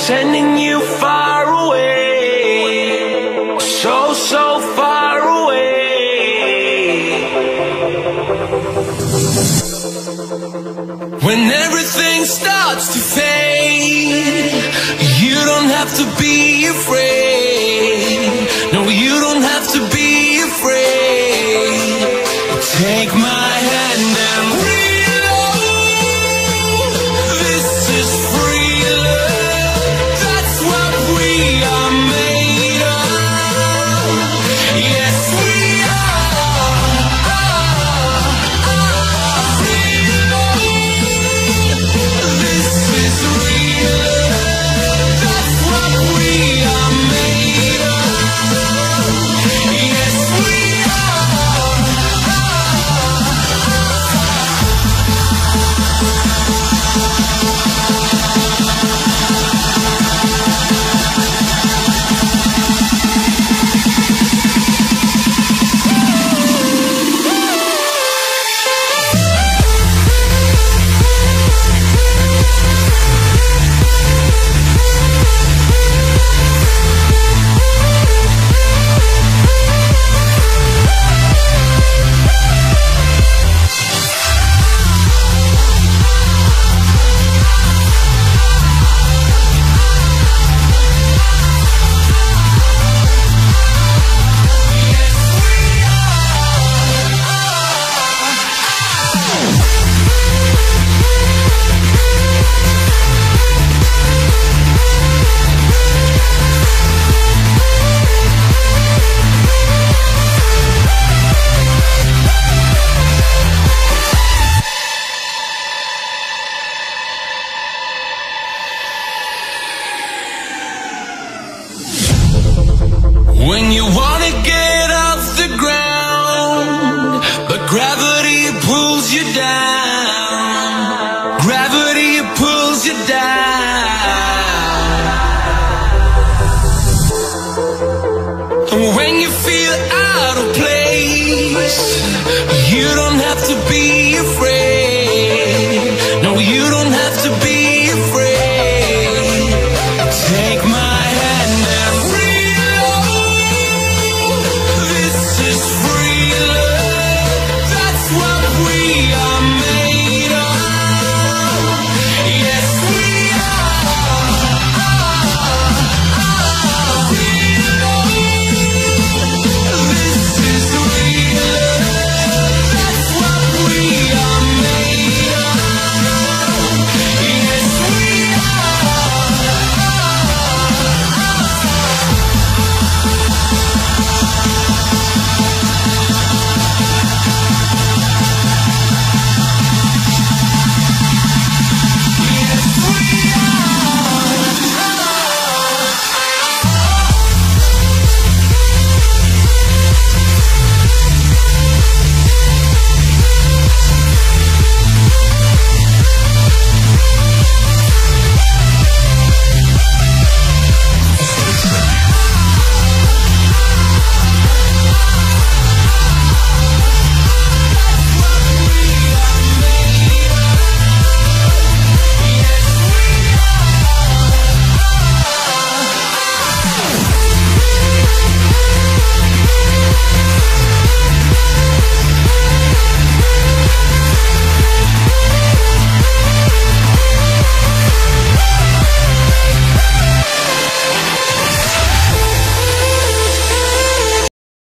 sending you far away, so, so far away. When everything starts to fade, you don't have to be afraid. No, you don't have to be afraid. Take my hand and reload. This is free love. That's what we are made of. Yes, we are. Reload. This is real love. That's what we are made of. Yes, we when you wanna get off the ground, but gravity pulls you down.